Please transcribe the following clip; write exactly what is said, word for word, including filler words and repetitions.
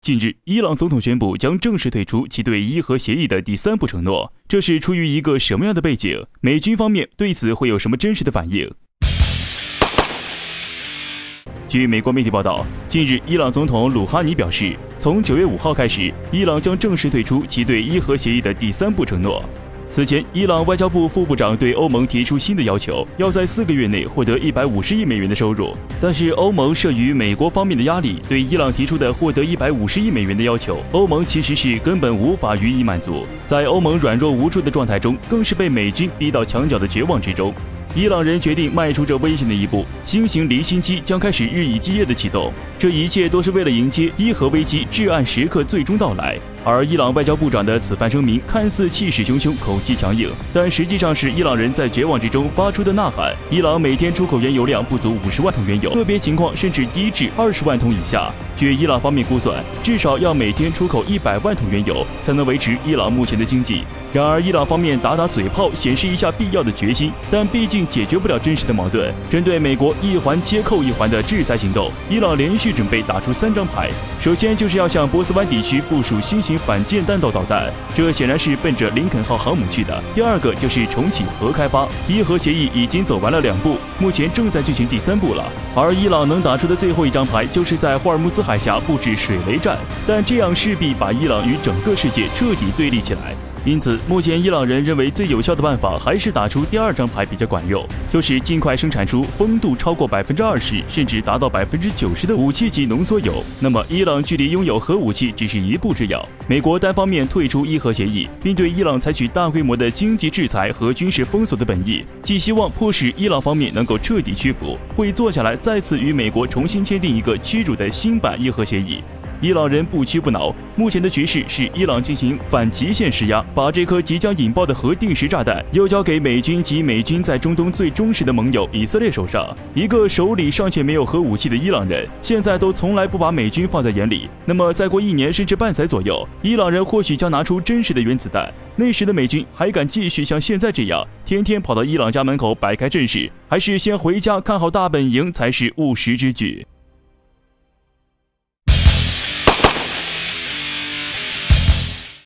近日，伊朗总统宣布将正式退出其对伊核协议的第三步承诺，这是出于一个什么样的背景？美军方面对此会有什么真实的反应？据美国媒体报道，近日伊朗总统鲁哈尼表示，从九月五号开始，伊朗将正式退出其对伊核协议的第三步承诺。此前，伊朗外交部副部长对欧盟提出新的要求，要在四个月内获得一百五十亿美元的收入。但是，欧盟慑于美国方面的压力，对伊朗提出的获得一百五十亿美元的要求，欧盟其实是根本无法予以满足。在欧盟软弱无助的状态中，更是被美军逼到墙角的绝望之中。伊朗人决定迈出这危险的一步，新型离心机将开始日以继夜的启动，这一切都是为了迎接伊核危机至暗时刻最终到来。而伊朗外交部长的此番声明看似气势汹汹、口气强硬，但实际上是伊朗人在绝望之中发出的呐喊。伊朗每天出口原油量不足五十万桶原油，个别情况甚至低至二十万桶以下。据伊朗方面估算，至少要每天出口一百万桶原油，才能维持伊朗目前的经济。然而，伊朗方面打打嘴炮，显示一下必要的决心，但毕竟解决不了真实的矛盾。针对美国一环接扣一环的制裁行动，伊朗连续准备打出三张牌。首先就是要向波斯湾地区部署新型反舰弹道导弹，这显然是奔着林肯号航母去的。第二个就是重启核开发，伊核协议已经走完了两步，目前正在进行第三步了。而伊朗能打出的最后一张牌，就是在霍尔木兹海峡布置水雷战，但这样势必把伊朗与整个世界彻底对立起来。因此，目前伊朗人认为最有效的办法还是打出第二张牌比较管用，就是尽快生产出丰度超过百分之二十，甚至达到百分之九十的武器级浓缩铀。那么，伊朗距离拥有核武器只是一步之遥。美国单方面退出伊核协议，并对伊朗采取大规模的经济制裁和军事封锁的本意，既希望迫使伊朗方面能够彻底屈服，会坐下来再次与美国重新签订一个屈辱的新版伊核协议。伊朗人不屈不挠，目前的局势是伊朗进行反极限施压，把这颗即将引爆的核定时炸弹又交给美军及美军在中东最忠实的盟友以色列手上。一个手里尚且没有核武器的伊朗人，现在都从来不把美军放在眼里。那么再过一年甚至半载左右，伊朗人或许将拿出真实的原子弹，那时的美军还敢继续像现在这样天天跑到伊朗家门口摆开阵势，还是先回家看好大本营才是务实之举。